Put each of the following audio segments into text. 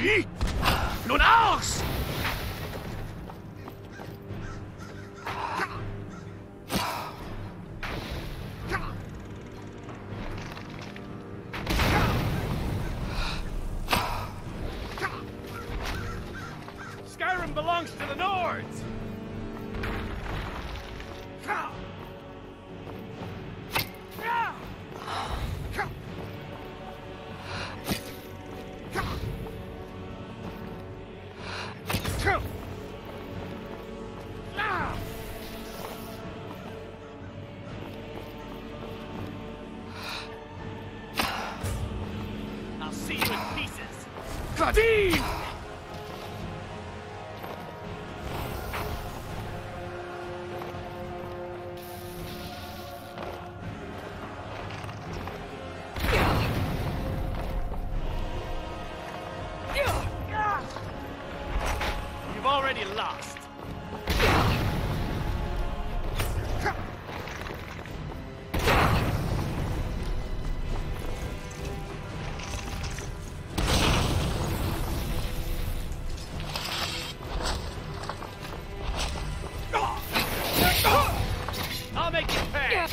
Nun aus! Skyrim belongs to the Nords! I'll see you in pieces! Claudine! You've already lost. I'll make you pay.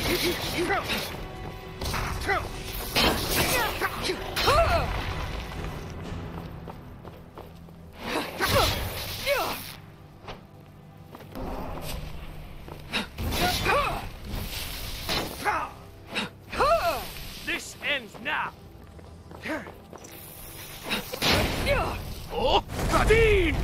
This ends now. Oh, Claudine!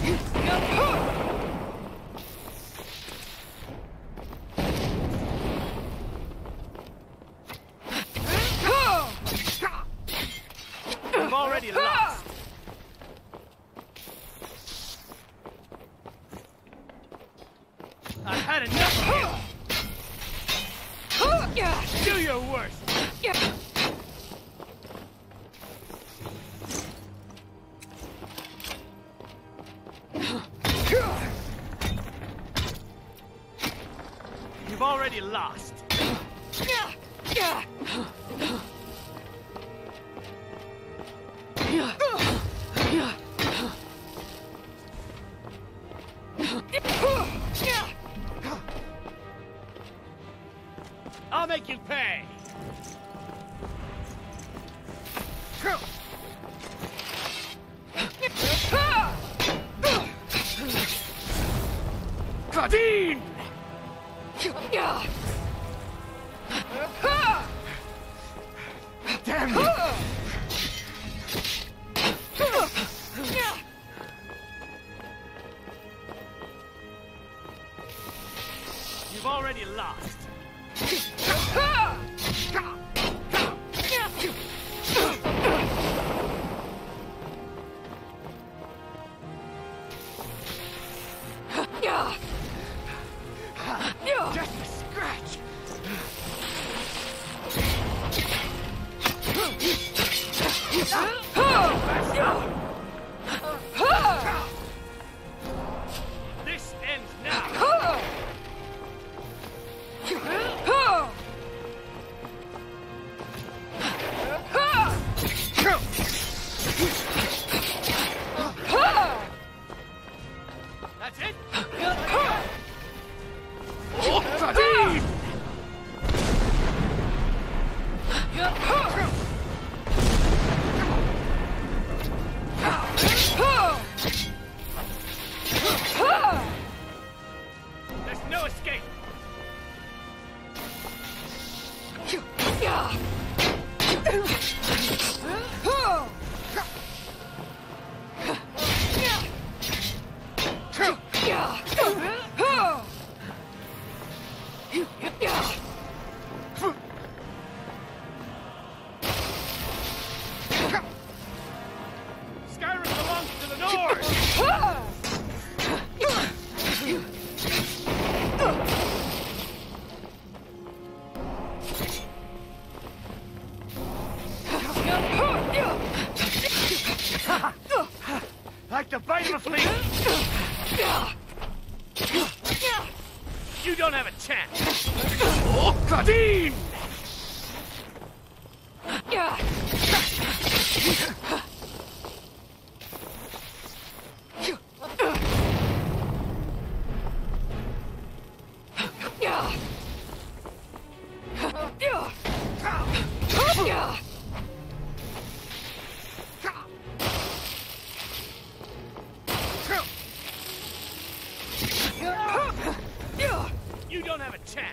You've already lost. I've had enough of you. Do your worst. You've already lost. I'll make you pay. Claudine! Damn you! You've already lost. Just a scratch. This ends now. That's it? Oh, Claudine! There's no escape. Skyrim belongs to the North! Like the bite of a flea! You don't have a chance! Oh, Claudine! You don't have a chance.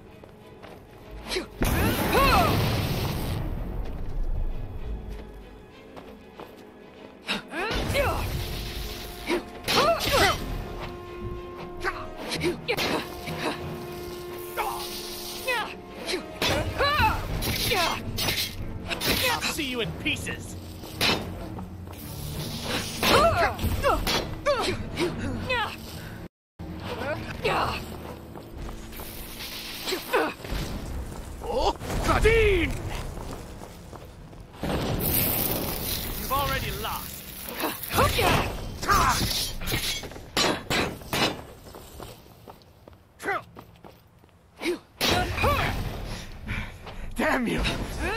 I'll see you in pieces. Oh, Dean! You've already lost. Damn you!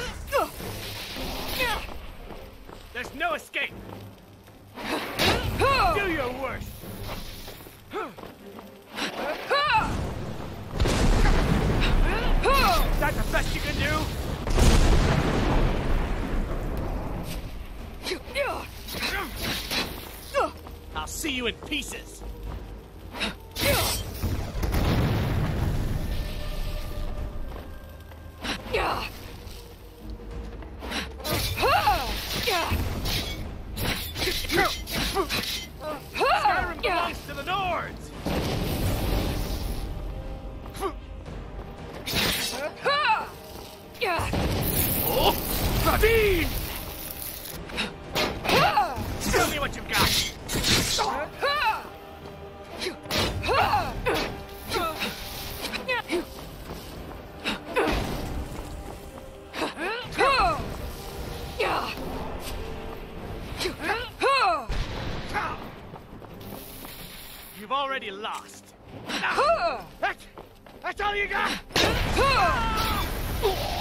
There's no escape. Do your worst. Is that the best you can do? I'll see you in pieces. Skyrim belongs to the Nords! Oh, Dean! Tell me what you've got! You've already lost. That's all you got?